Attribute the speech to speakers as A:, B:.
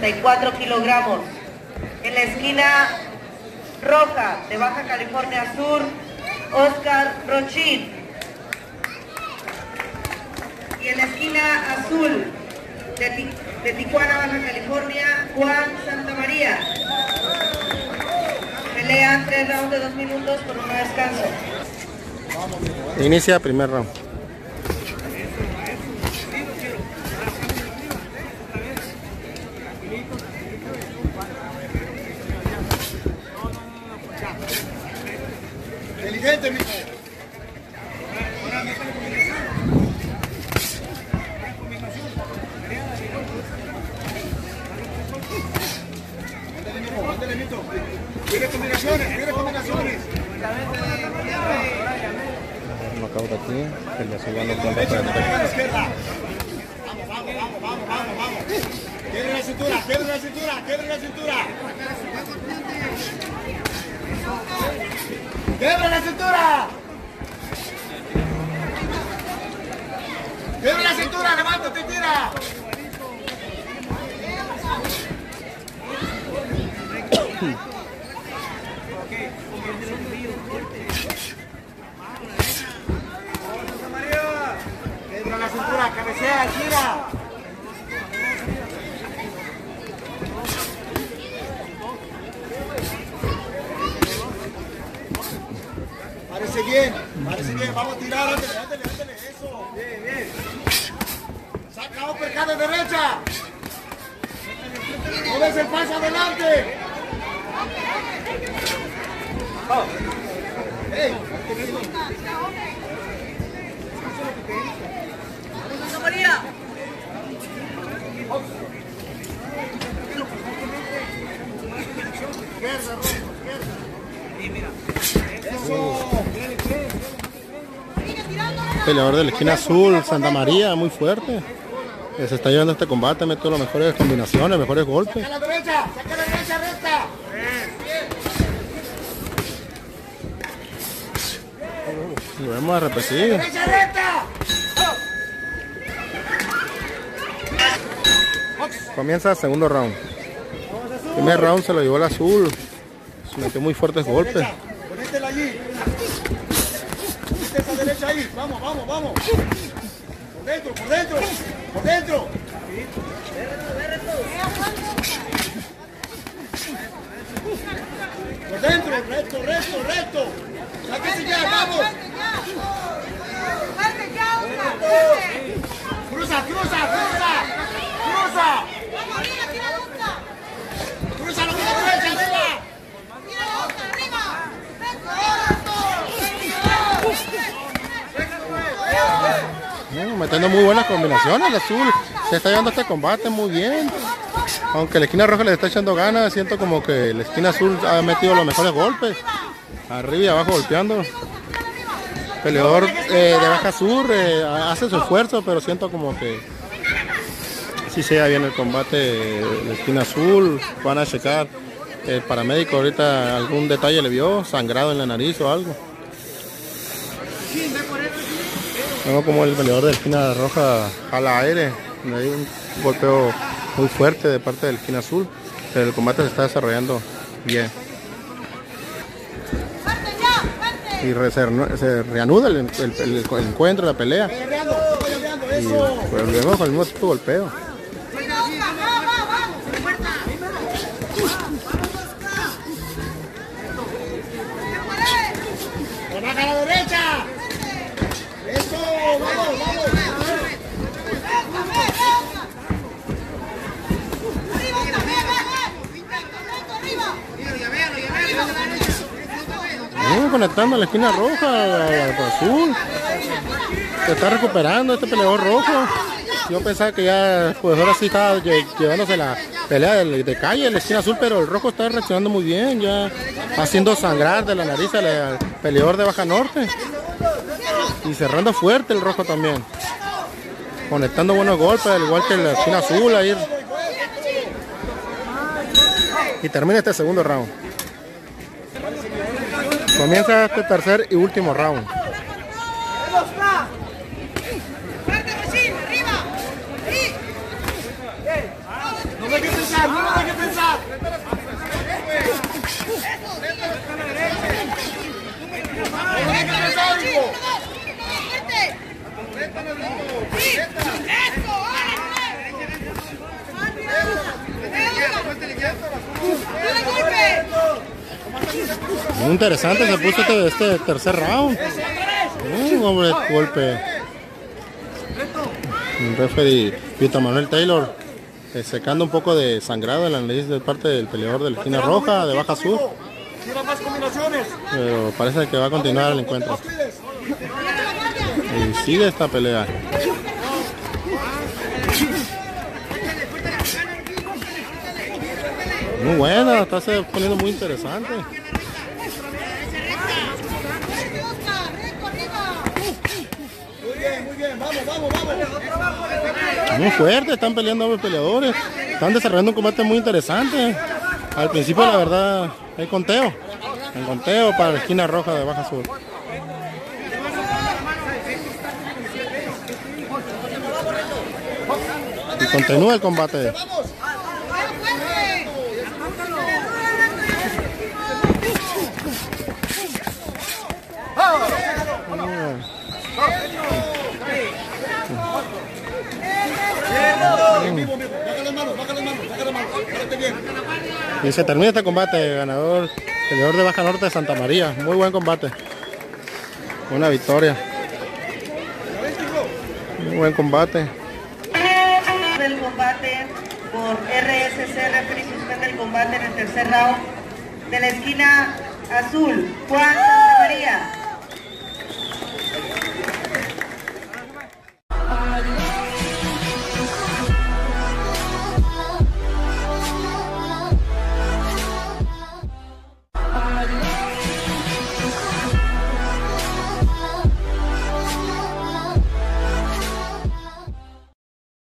A: 64 kilogramos. En la esquina roja de Baja California Sur, Oscar Rochín. Y en la esquina azul de Tijuana, Baja California, Juan Santamaría. Pelean 3 rounds de 2 minutos por 1 descanso.
B: Inicia primer round.
C: Inteligente, mijo. Quiere combinaciones, quiere combinaciones.
B: Knockout aquí, el de Silvano con
C: Derecha, a la izquierda. Vamos. Quiebre la cintura, quiebre la cintura. Quiebre la cintura. Quiebre la cintura, levántate y tira. Quiebre la cintura, cabecea, tira. Parece bien, vamos a tirar, ándale, eso, bien. Saca uppercut de derecha. No des el paso adelante. Hey.
A: María.
B: Peleador de la esquina azul, Santamaría, muy fuerte. Se está llevando este combate, mete las mejores combinaciones, mejores golpes.
C: Saca la derecha recta.
B: Lo vamos a repetir.
C: Derecha recta.
B: Comienza el segundo round. Primer round se lo llevó el azul. Se metió muy fuertes golpes.
C: Ponétela allí. Ponete esa derecha ahí. Vamos. Por dentro. Por dentro, recto. Sáquese ya, vamos. Cruza. Cruza la derecha, arriba.
B: Metiendo muy buenas combinaciones, el azul se está llevando este combate muy bien. Aunque la esquina roja le está echando ganas, siento como que la esquina azul ha metido los mejores golpes. Arriba y abajo golpeando. Peleador de Baja Sur hace su esfuerzo, pero siento como que sí se lleva bien el combate de la esquina azul. Van a checar el paramédico ahorita algún detalle le vio, sangrado en la nariz o algo. Vemos como el peleador de la esquina roja jala aire. Hay un golpeo muy fuerte de parte de la esquina azul, pero el combate se está desarrollando bien. Y se reanuda el encuentro, la pelea. Y pues, vemos con el mismo tipo de golpeo.
C: ¡Baja a la derecha! ¡Eso! ¡Vamos!
B: Conectando a la esquina roja, al azul. Se está recuperando este peleador rojo. Yo pensaba que ya, pues ahora sí estaba llevándose la pelea de calle en la esquina azul, pero el rojo está reaccionando muy bien, ya haciendo sangrar de la nariz al peleador de Baja Norte. Y cerrando fuerte el rojo también. Conectando buenos golpes, al igual que la esquina azul ahí. Y termina este segundo round. Comienza este tercer y último round.
C: No me quites pensar, no lo deje pensar.
B: Muy interesante se puso este tercer round. Un hombre golpe. El referee Víctor Manuel Taylor secando un poco de sangrado en la nariz de parte del peleador de la esquina roja de baja sur. Pero parece que va a continuar el encuentro. Y sigue esta pelea. Muy buena, está se poniendo muy interesante.
C: Muy bien, vamos.
B: Muy fuerte, están peleando ambos peleadores. Están desarrollando un combate muy interesante. Al principio, la verdad, hay conteo. El conteo para la esquina roja de baja sur. Y continúa el combate. Y se termina este combate, ganador, peleador de Baja Norte de Santa María. Muy buen combate. Una victoria. Muy buen combate.
A: El combate por RSC, referee suspende el combate en el tercer round de la esquina azul, Juan Santa María.